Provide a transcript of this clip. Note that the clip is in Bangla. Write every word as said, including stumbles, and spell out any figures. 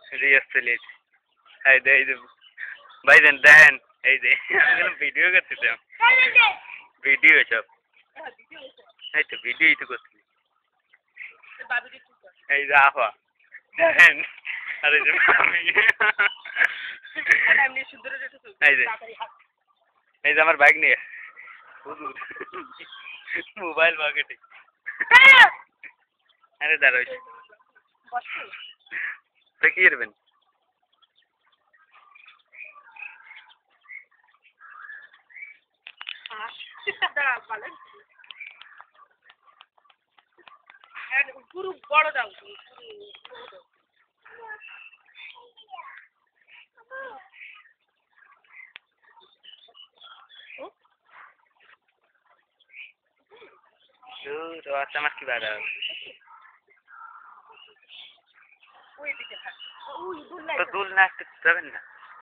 রিয়াজ চলে এসেছে। এই দে এই যে ভাইজান দেন এই যে আমি ভিডিও করতেছিলাম ভিডিও সব এই তো ভিডিওই তো করছি এই যে আফা দেন আরে যে আমি এই যে এই যে আমার বাইক নিয়ে মোবাইল মার্কেটিং আরে দাঁড়াও তো কি করবেন পুরো বড় দাও তো আচ্ছা আমার কি বাধা তো দুল না আসতে যাবেন না